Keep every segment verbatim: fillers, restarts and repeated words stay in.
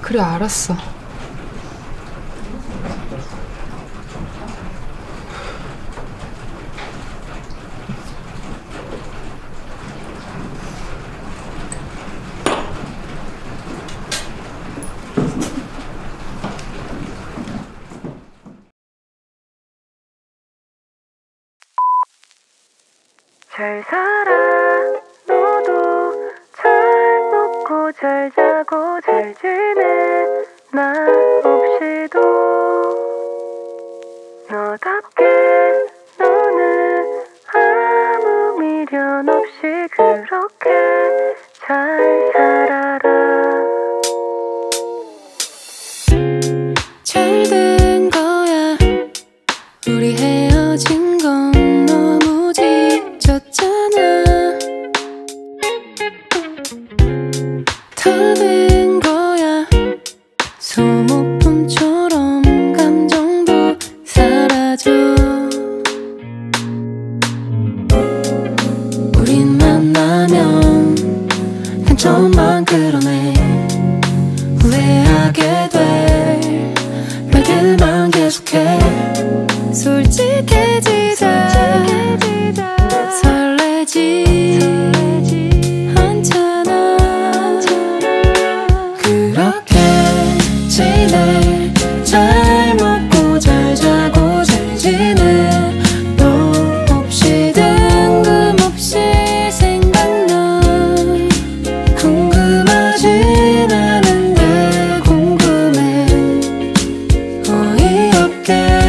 그래, 알았어. 잘 살아 너도 잘 먹고 잘 자고 잘 지내 나 없이도 너답게 너는 아무 미련 없이 그렇게 잘 살아라. 잘 된 거야 우리 헤어진 건 너무 지쳤잖아. 다 된 거야 소모품처럼 감정도 사라져. 우린 만나면 단점만 끌어내 후회하게 될 말들만 계속해. 솔직해지자 설레지 않잖아. 그렇게 지내 잘 먹고 잘 자고 잘 지내 너 없이 뜬금없이 생각나. 궁금하진 않은데 궁금해 어이없게.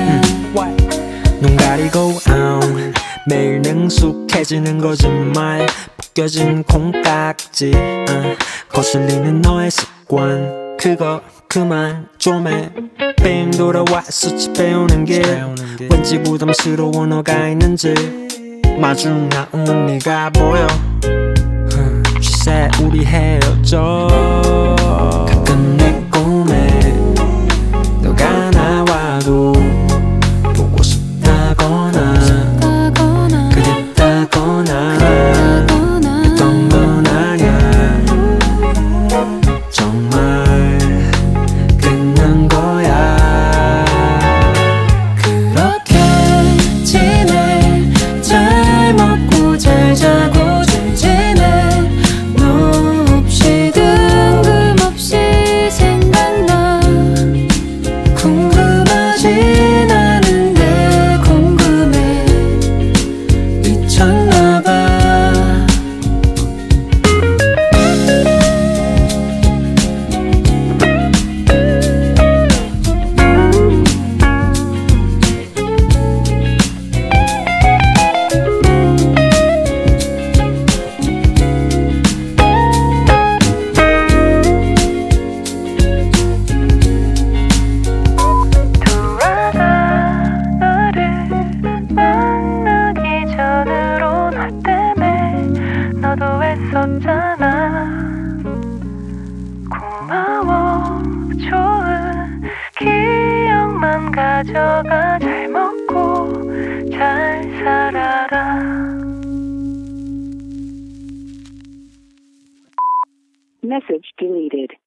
눈 가리고 아웅 매일 능숙해지는 거짓말 벗겨진 콩깍지 아, 거슬리는 너의 습관 그거 그만 좀 해. 뺑 돌아와 수치 배우는 길 왠지 부담스러워 너가 있는지 마중 나온 네가 보여. She said 우리 헤어져. 가끔 내 꿈에 너가 나와도 보고 싶다거나 그립다거나 했던 건 아냐. 정말 끝난 거야. 그렇게 지내 잘 먹고 잘 자고 잘 지내 너 없이 뜬금없이 생각나. 궁금하진 않은데 궁금해 미쳤나봐. 돌아가 너를 만나기 전으로 나 때문에 너도 애썼잖아. 고마워 좋은 기억만 가져가 잘 먹고 잘 살아라. Message deleted.